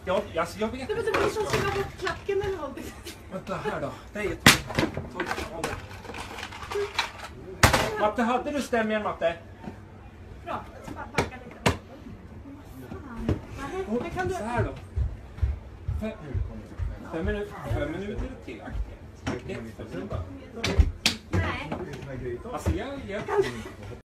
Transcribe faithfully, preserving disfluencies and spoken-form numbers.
Ja, alltså jag vet inte. Det blir som att skriva bort klacken eller någonting. Vänta här då. Det är ett... Matte, hade du stäm igen, Matte? Bra, jag ska bara backa lite. Oh, Nej, kan du... Så här då. Fem, fem, minuter, fem minuter till. Nej. Nej. Alltså jag... jag...